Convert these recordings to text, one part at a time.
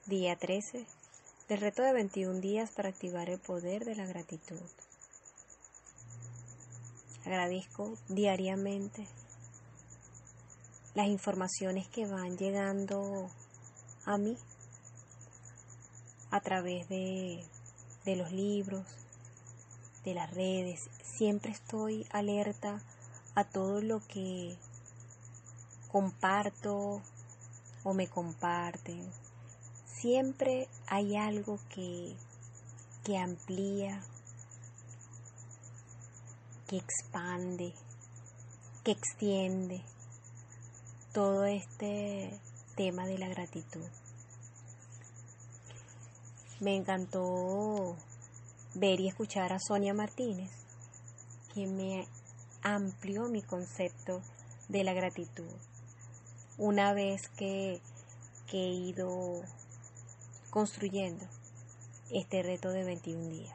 Día 13 del reto de 21 días para activar el poder de la gratitud. Agradezco diariamente las informaciones que van llegando a mí a través de los libros, de las redes. Siempre estoy alerta a todo lo que comparto o me comparten. Siempre hay algo que amplía, que expande, que extiende todo este tema de la gratitud. Me encantó ver y escuchar a Sonia Martínez, que me amplió mi concepto de la gratitud. Una vez que he ido construyendo este reto de 21 días,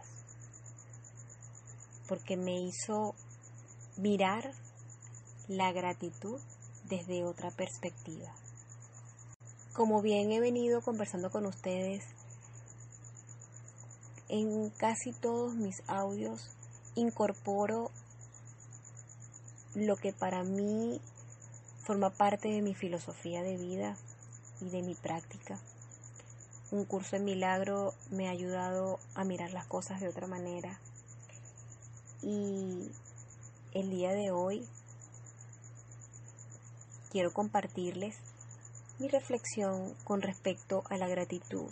porque me hizo mirar la gratitud desde otra perspectiva. Como bien he venido conversando con ustedes, en casi todos mis audios incorporo lo que para mí forma parte de mi filosofía de vida y de mi práctica. Un curso en milagro me ha ayudado a mirar las cosas de otra manera. Y el día de hoy quiero compartirles mi reflexión con respecto a la gratitud,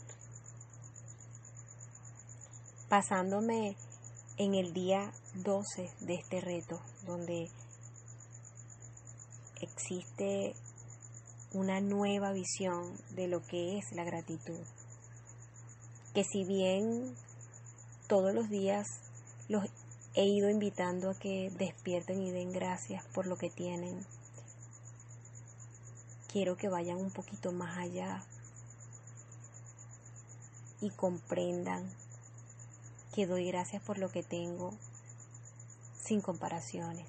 basándome en el día 12 de este reto, donde existe una nueva visión de lo que es la gratitud. Que si bien todos los días los he ido invitando a que despierten y den gracias por lo que tienen, quiero que vayan un poquito más allá y comprendan que doy gracias por lo que tengo sin comparaciones.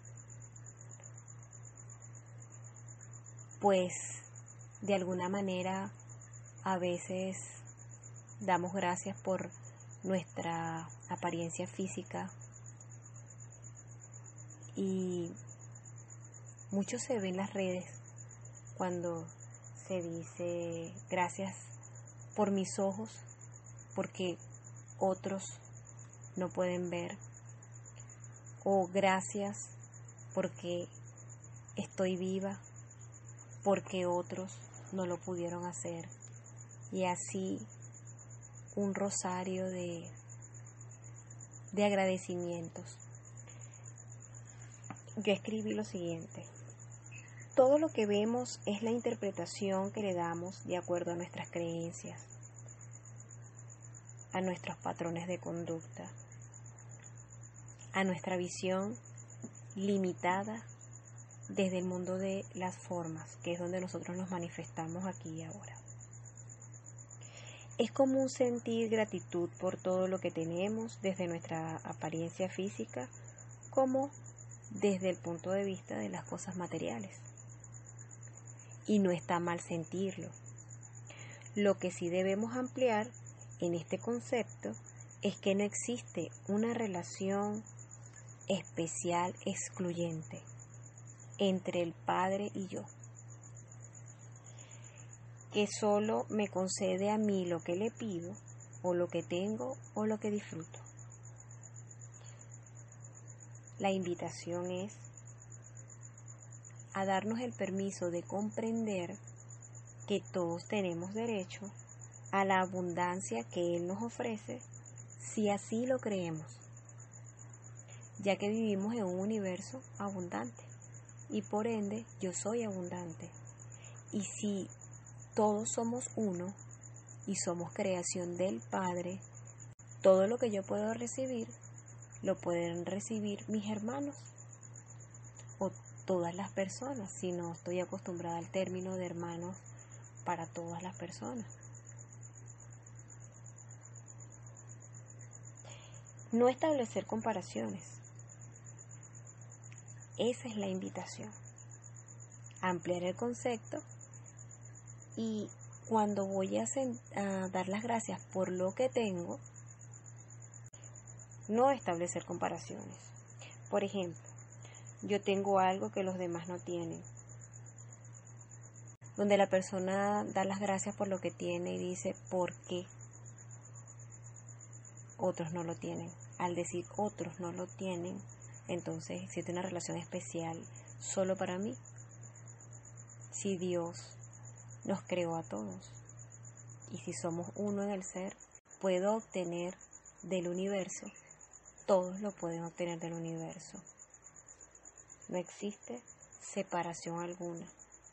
Pues de alguna manera a veces damos gracias por nuestra apariencia física y mucho se ve en las redes cuando se dice gracias por mis ojos porque otros no pueden ver, o gracias porque estoy viva porque otros no lo pudieron hacer, y así un rosario de agradecimientos. Yo escribí lo siguiente: todo lo que vemos es la interpretación que le damos de acuerdo a nuestras creencias, a nuestros patrones de conducta, a nuestra visión limitada desde el mundo de las formas, que es donde nosotros nos manifestamos aquí y ahora. Es común sentir gratitud por todo lo que tenemos, desde nuestra apariencia física como desde el punto de vista de las cosas materiales. Y no está mal sentirlo. Lo que sí debemos ampliar en este concepto es que no existe una relación especial excluyente entre el Padre y yo, que solo me concede a mí lo que le pido, o lo que tengo, o lo que disfruto. La invitación es a darnos el permiso de comprender que todos tenemos derecho a la abundancia que Él nos ofrece, si así lo creemos, ya que vivimos en un universo abundante y por ende yo soy abundante. Y si todos somos uno y somos creación del Padre, todo lo que yo puedo recibir lo pueden recibir mis hermanos o todas las personas, si no estoy acostumbrada al término de hermanos para todas las personas. No establecer comparaciones. Esa es la invitación. Ampliar el concepto y cuando voy a dar las gracias por lo que tengo, no establecer comparaciones. Por ejemplo, yo tengo algo que los demás no tienen, donde la persona da las gracias por lo que tiene y dice por qué otros no lo tienen. Al decir otros no lo tienen, entonces existe una relación especial solo para mí. Si Dios nos creó a todos y si somos uno en el ser, puedo obtener del universo, todos lo pueden obtener del universo. No existe separación alguna.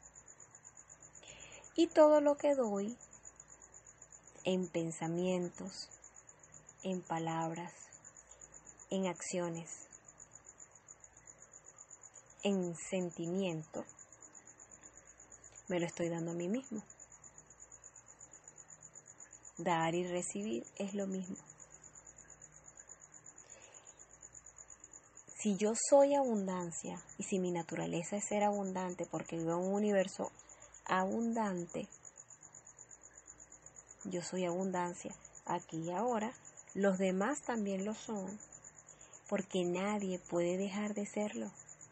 Y todo lo que doy en pensamientos, en palabras, en acciones, en sentimiento, me lo estoy dando a mí mismo. Dar y recibir es lo mismo. Si yo soy abundancia y si mi naturaleza es ser abundante porque vivo en un universo abundante, yo soy abundancia aquí y ahora, los demás también lo son, porque nadie puede dejar de serlo,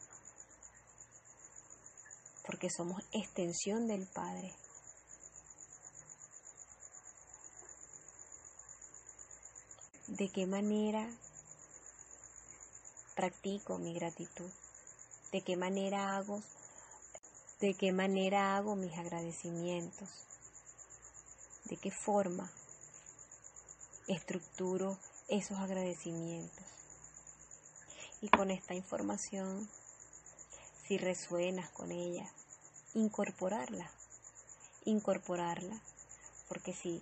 porque somos extensión del Padre. ¿De qué manera practico mi gratitud? ¿De qué manera hago mis agradecimientos? ¿De qué forma estructuro esos agradecimientos? Y con esta información, si resuenas con ella, incorporarla, porque si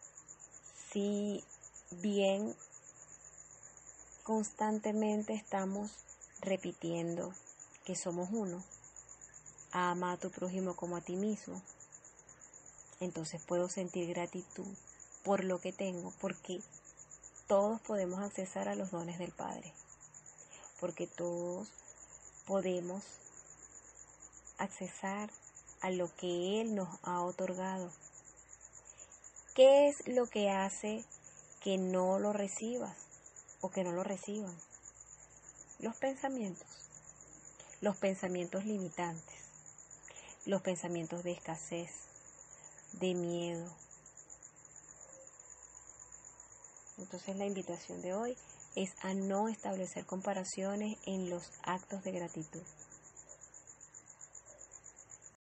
bien constantemente estamos repitiendo que somos uno, ama a tu prójimo como a ti mismo, entonces puedo sentir gratitud por lo que tengo, porque todos podemos accesar a los dones del Padre, porque todos podemos accesar a lo que Él nos ha otorgado. ¿Qué es lo que hace que no lo recibas o que no lo reciban? Los pensamientos limitantes, los pensamientos de escasez, de miedo. Entonces la invitación de hoy es a no establecer comparaciones en los actos de gratitud.